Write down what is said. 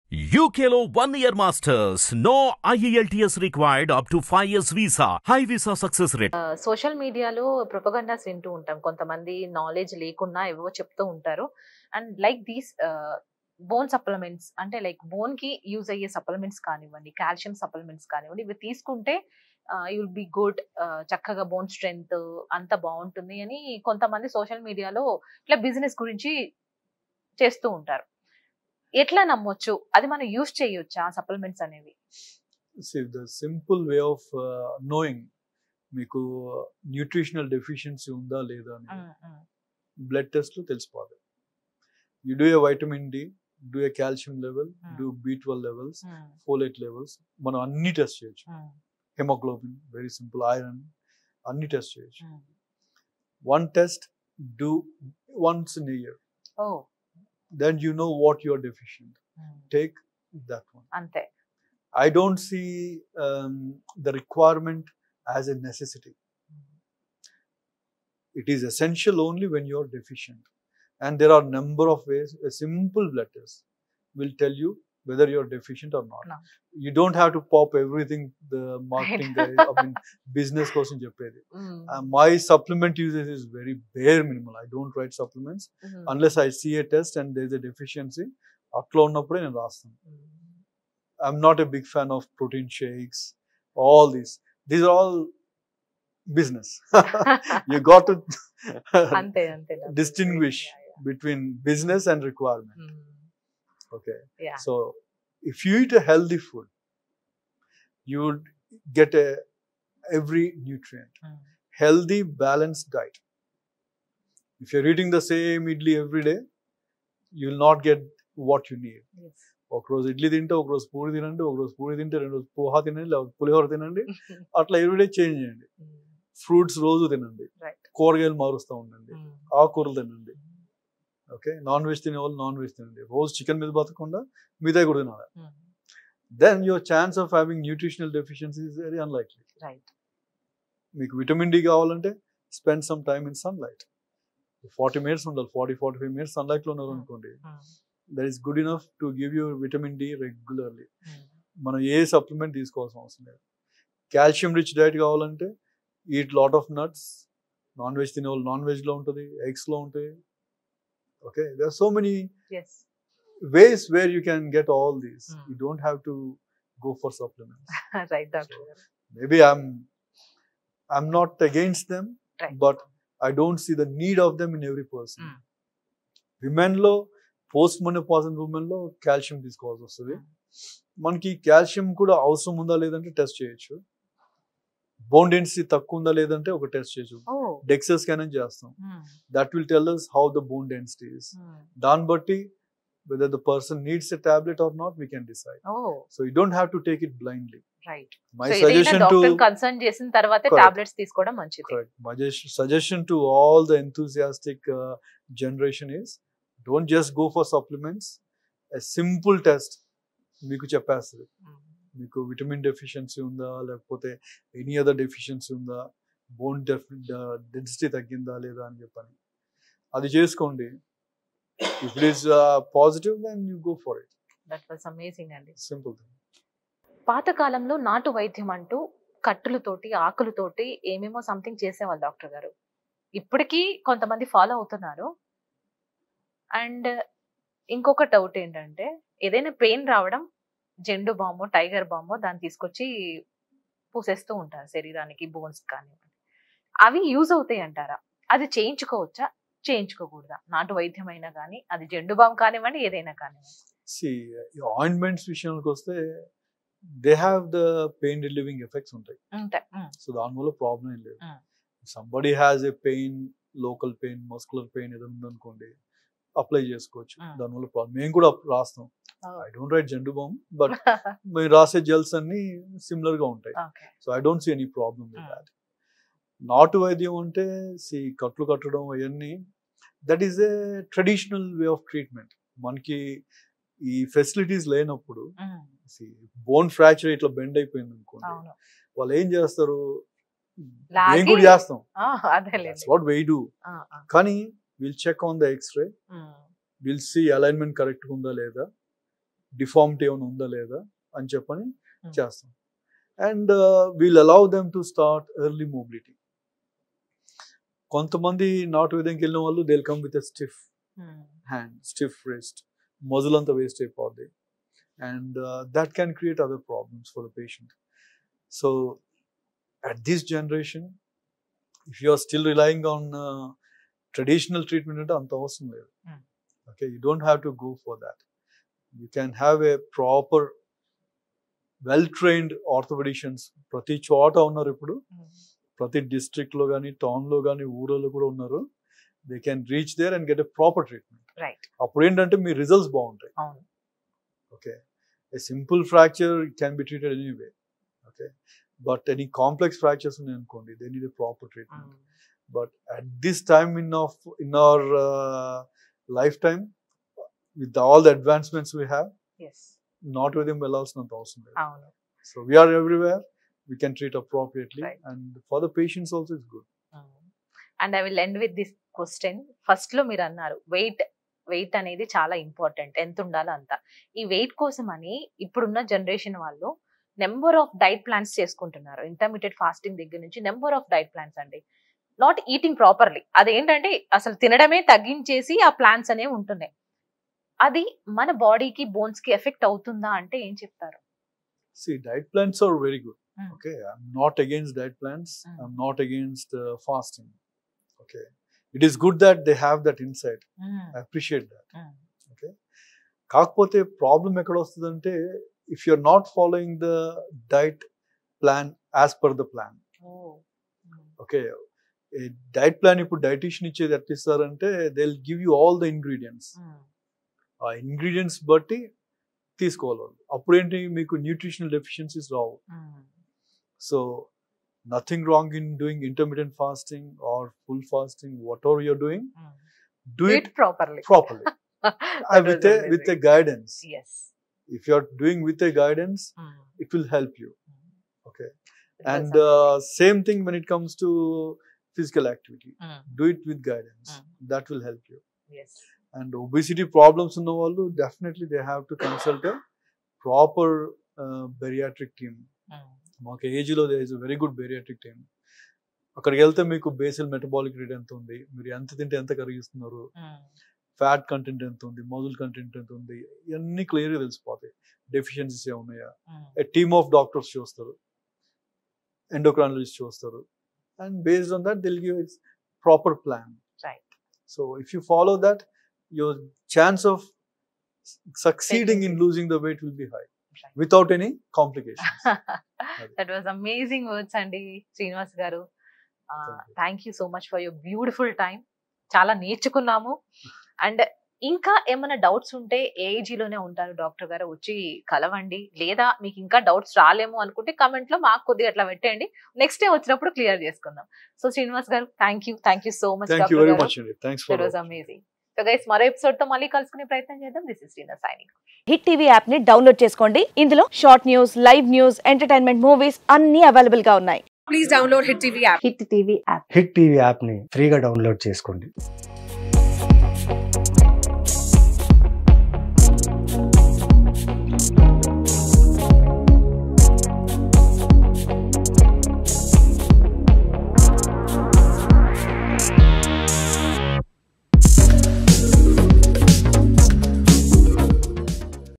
UKLO 1 year masters. No IELTS required up to 5 years visa. High visa success rate. Social media propagandas వింటూ ఉంటాం. కొంతమంది knowledge లేకున్నా ఏవో చెప్తూ ఉంటారు. And like these bone supplements అంటే లైక్ బోన్ కి యూజ్ అయ్యే సప్లిమెంట్స్ కానివ్వండి, కాల్షియం సప్లిమెంట్స్ కానివ్వండి, ఇవి తీసుకుంటే యూ విల్ బి గుడ్, చక్కగా బోన్ స్ట్రెంగ్త్ అంత బాగుంటుంది అని కొంతమంది సోషల్ మీడియాలో ఇట్లా బిజినెస్ గురించి చేస్తూ ఉంటారు. ఎట్లా నమ్మొచ్చు? అది మనం యూజ్ చేయొచ్చా సప్లిమెంట్స్ అనేవి? See, the simple way of knowing మీకు న్యూట్రిషనల్ డెఫిషియన్సీ ఉందా లేదా అని బ్లడ్ టెస్ట్ లో తెలిసిపోదు. You do a vitamin D, do a calcium level, do B12 levels, folate levels, మనం అన్ని టెస్ట్ చేయొచ్చు. హెమోగ్లోబిన్, వెరీ సింపుల్, ఐరన్, అన్ని టెస్ట్ చేయొచ్చు. One test do once in a year, then you know what you are deficient. Take that one. Ante. I don't see the requirement as a necessity. It is essential only when you are deficient. And there are number of ways. A simple blood test will tell you whether you are deficient or not. No. You don't have to pop everything the marketing guy, I mean, business person cheppedi. My supplement usage is very bare minimal. I don't write supplements unless I see a test and there is a deficiency. Atla unnappude nenu rasthanu. I'm not a big fan of protein shakes, all these. These are all business. You got to distinguish between business and requirement. Okay. Yeah. So if you eat a healthy food, you would get every nutrient. Healthy, balanced diet. If you're eating the same idli every day, you will not get what you need. Yes. ఒక రోజు ఇడ్లీ తింటే, ఒక రోజు పూరి తినండి, ఒక రోజు పూరి తింటే 2 రోజు పోహా తినండి, లేకపోతే పులిహోర తినండి. అట్లా ఎవ్రీడే చేంజ్ చేయండి. ఫ్రూట్స్ రోజు తినండి, కూరగాయలు మారుస్తూ ఉండండి, ఆకుకూరలు తినండి. ఓకే, నాన్ వెజ్ తినే వాళ్ళు నాన్ వెజ్ తినండి, రోజు చికెన్ మీద బతకకుండా మిగతా కూడా తినాలి. Then your chance of having nutritional deficiency is very unlikely. మీకు విటమిన్ డి కావాలంటే spend some time in sun light. 40 minutes ఉండాలి, 40-45 minutes సన్లైట్ లో ఉన్నారు అనుకోండి, that is good enough to give you vitamin D regularly. మనం ఏ supplement తీసుకోవాల్సిన అవసరం లేదు. కాల్షియం రిచ్ డైట్ కావాలంటే eat lot of nuts. Non veg తినే వాళ్ళు నాన్ వెజ్ లో ఉంటుంది, ఎగ్స్ లో ఉంటాయి. Okay, there are so many ways where you can get all these. You don't have to go for supplements. Right, doctor. So, maybe I'm not against them, but I don't see the need of them in every person. Women lo, post-menopausal women lo calcium తీసుకోవాల్సి వస్తుంది. మనకి calcium కూడా అవసరం ఉందా లేదంటే test చేయొచ్చు. Bone density తక్కువ ఉందా లేదంటే ఒక టెస్ట్ చేయొచ్చు. డెక్సా స్కాన్ అని చేస్తాం. That will tell us how the bone density is. దాన్ని బట్టి whether the person needs a tablet or not, we can decide. So you don't have to take it blindly. Right. My suggestion to doctor consult చేసిన తర్వాతే tablets తీసుకోవడం మంచిది. Correct. My suggestion to all the enthusiastic generation is, don't just go for supplements. A simple test మీకు చెప్పేస్తుంది. మీకు vitamin deficiency ఉందా, లేకపోతే any other deficiency ఉందా, బోన్ డెన్సిటీ తగ్గిందా లేదా అని చెప్పని అది చేసుకోండి. If it is positive, then you go for it. That was amazing అండి. Simple thing. పాత కాలంలో నాటు వైద్యం అంటూ కట్టులతోటి, ఆకులతోటి ఏమేమో సంథింగ్ చేసేవాళ్ళు డాక్టర్ గారు. ఇప్పటికీ కొంతమంది ఫాలో అవుతున్నారు. అండ్ ఇంకొక డౌట్ ఏంటంటే, ఏదైనా పెయిన్ రావడం జెండు బాంబో, టైగర్ బాంబో దాన్ని తీసుకొచ్చి పూసేస్తూ ఉంటారు శరీరానికి, బోన్స్ కానివ్వండి. అవి యూజ్ అవుతాయి అంటారా? అది చేయించుకోవచ్చా, చేయించుకోకూడదా? నాటు వైద్యం అయినా కానీ, అది జెండు బాంబు కానివ్వండి, ఏదైనా కానివ్వండి. ఆయింట్మెంట్స్ విషయానికి వస్తే they have the pain relieving effects ఉంటాయి. సో దానివల్ల ప్రాబ్లం ఏం లేదు. Somebody has a pain, local pain, muscular pain ఏదో ఉందనుకోండి, అప్లై చేసుకోవచ్చు. దానివల్ల ప్రాబ్లం. మేము కూడా రాస్తాం. ఐ డోంట్ రైట్ జెండు బాంబ్, బట్ మేము రాసే జెల్స్ అన్ని సిమిలర్ గా ఉంటాయి. So I don't see any problem with that. నాటు వైద్యం అంటే కట్లు కట్టడం అవన్నీ, that is a traditional way of treatment. మనకి ఈ ఫెసిలిటీస్ లేనప్పుడు, బోన్ ఫ్రాక్చర్ ఇట్లా బెండ్ అయిపోయింది అనుకోండి, వాళ్ళు ఏం చేస్తారు, మేము కూడా చేస్తాం, వాట్ వై డూ. కానీ we'll check on the x-ray, we'll see alignment కరెక్ట్గా ఉందా లేదా, డిఫార్మిటీ ఏమైనా ఉందా లేదా అని చెప్పని చేస్తాం. And we'll allow them to start early mobility. కొంతమంది నాటు విధంకి వెళ్ళిన వాళ్ళు they'll come with a stiff hand, stiff wrist, muscle అంతా వేస్ట్ అయిపోద్ది, and that can create other problems for the patient. So at this generation, if you are still relying on traditional treatment అంటే అంత అవసరం లేదు. Okay, you don't have to go for that. You can have a proper well-trained orthopedicians ప్రతి చోట ఉన్నారు ఇప్పుడు, ప్రతి district లో కానీ టౌన్ లో కానీ ఊళ్ళో కూడా ఉన్నారు. They can reach there and get a proper treatment. అప్పుడు ఏంటంటే మీ రిజల్ట్స్ బాగుంటాయి. Okay, a simple fracture can be treated anyway. Okay, but any complex fractures ఉన్నాయి అనుకోండి, they need a proper treatment. But at this time in our lifetime with all the advancements we have, not within వెళ్ళాల్సినంత అవసరం లేదు. So we're everywhere, we can treat appropriately, and for the patients also it's good. And I will end with this question. First lo మీరు అన్నారు wait అనేది చాలా important, ఎంత ఉండాలో అంత. ఈ వెయిట్ కోసం అని ఇప్పుడున్న జనరేషన్ వాళ్ళు నెంబర్ ఆఫ్ డైట్ ప్లాన్స్ చేసుకుంటున్నారు. ఇంటర్మీడియట్ ఫాస్టింగ్ దగ్గర నుంచి నెంబర్ ఆఫ్ డైట్ ప్లాన్స్ అండి. నాట్ ఈటింగ్ ప్రాపర్లీ, అదేంటంటే అసలు తినడమే తగ్గించేసి ఆ ప్లాన్స్ అనేవి ఉంటున్నాయి. అది మన బాడీకి బోన్స్ కి ఎఫెక్ట్ అవుతుందా అంటే ఏం చెప్తారు? See, diet plans are very good. Okay, I'm not against diet plans. I'm not against fasting. Okay, it is good that they have that insight. I appreciate that. Okay, కాకపోతే problem ఎక్కడ వస్తుందంటే, if you're not following the diet plan as per the plan. Okay, a diet plan ఇప్పుడు dietitian ఇచ్చేది ఎట్లా ఇస్తారంటే, they'll give you all the ingredients. ఆ ingredients బట్టి తీసుకోవాలి. అప్పుడేంటి, మీకు న్యూట్రిషనల్ డెఫిషియన్సీస్ రావు. So nothing wrong in doing intermediate fasting or full fasting, whatever your doing, do it properly with a guidance. Yes, if you are doing with a guidance, it will help you. Okay, and same thing when it comes to physical activity, do it with guidance. That will help you. Yes. And obesity problems ఉన్న వాళ్ళు definitely they have to consult a proper bariatric team. మాకు ఏజ్లో there is a very good bariatric team. అక్కడికి వెళ్తే మీకు basil metabolic rate ఎంత ఉంది, మీరు ఎంత తింటే ఎంత కరిగిస్తున్నారు, ఫ్యాట్ కంటెంట్ ఎంత ఉంది, మజిల్ కంటెంట్ ఎంత ఉంది, ఇవన్నీ క్లియర్గా తెలిసిపోతాయి. డెఫిషియన్సీస్ ఏమున్నాయా, ఏ టీమ్ ఆఫ్ డాక్టర్స్ చూస్తారు, ఎండోక్రైనాలజిస్ట్ చూస్తారు, and based on that they'll give proper plan. So if you follow that, your chance of succeeding in losing the weight will be high without any complications. That was amazing words andi Srinivas garu. Thank you so much for your beautiful time. చాలా నేర్చుకున్నాము. And ఇంకా ఏమైనా doubts ఉంటే ఏఐజీలోనే ఉంటారు doctor గారు, వచ్చి కలవండి. లేదా మీకు ఇంకా డౌట్స్ రాలేము అనుకుంటే కమెంట్ లో మాకు కొద్దిగా అట్లా పెట్టండి, నెక్స్ట్ టైం వచ్చినప్పుడు క్లియర్ చేసుకుందాం. So Srinivas garu, thank you so much. That was amazing. So guys, మరో ఎపిసోడ్ తో మళ్ళీ కలుసుకునే ప్రయత్నం చేద్దాం. This is Srinivas signing. Hit TV app ని డౌన్లోడ్ చేసుకోండి. ఇందులో short news, live news, entertainment movies అన్ని అవైలబుల్ గా ఉన్నాయి. Please download Hit TV app. Hit TV app Hit TV app ని ఫ్రీగా డౌన్లోడ్ చేసుకోండి.